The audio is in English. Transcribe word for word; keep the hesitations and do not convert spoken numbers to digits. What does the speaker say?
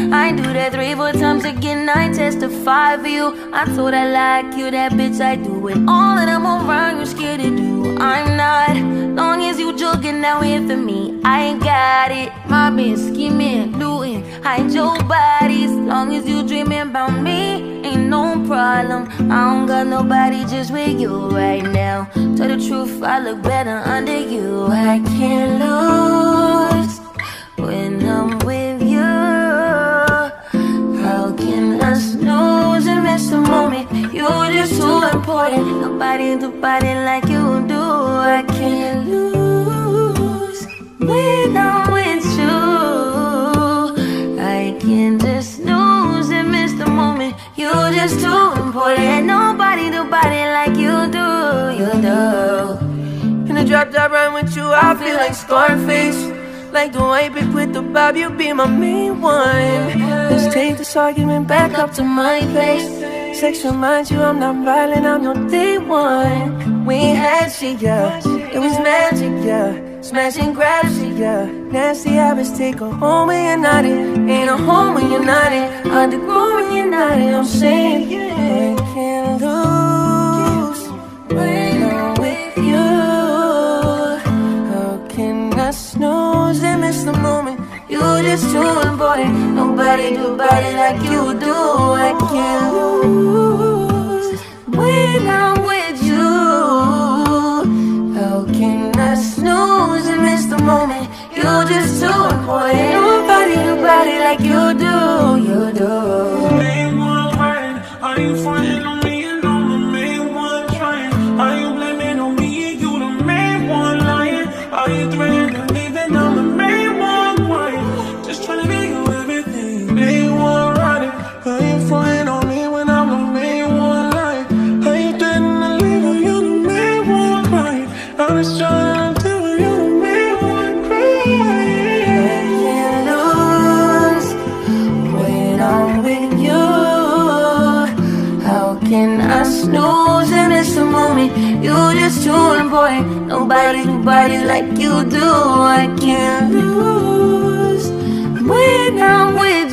I do that three, four times again, I testify for you. I told I like you, that bitch, I do it. All that I'm around, you're scared to do. I'm not, long as you joking out here for me, I ain't got it. Mobbing, scheming, looting, hide your bodies. Long as you dreaming about me, ain't no problem. I don't got nobody just with you right now. Tell the truth, I look better under you. I can't lose when I'm with you. How can I snooze and miss the moment? You're just too important. Nobody do body like you do. I can't lose when I'm with you. I can just snooze and miss the moment. You're just too important. Nobody do body like you do. You do. In the drop top ride with you, I feel like Scarface. Like the white bitch with the bob, you be my main one. Let's take this argument back up to my place. Sex reminds you I'm not violent, I'm your day one. We ain't had shit, yeah, it was magic, yeah. Smash and grab shit, yeah. Nasty habits take a home when you're not in. Ain't a home when you're not in. Hard to grow when you're not in. I'm saying, yeah, I can't lose when I'm with you. How can I snooze and miss the moment? You're just too important. Nobody do body like you do. I can't lose when I'm with you. How can I snooze and miss the moment? You're just too important. Nobody do body like you do. You do. Main one riding, are you frontin' on me and I'm the main one trying? Are you blaming on me and you the main one lying? Are you threatening to leave and I'm the main one crying? Just trying to make you everything. Main one riding, are you frontin' on me when I'm the main one lying? Are you threatening to leave and you the main one crying? I'm just trying to tell you the main one crying. I can't lose when I'm with you. How can I snooze and miss the moment? You're just too important. Nobody do body like you do. I can't lose when I'm with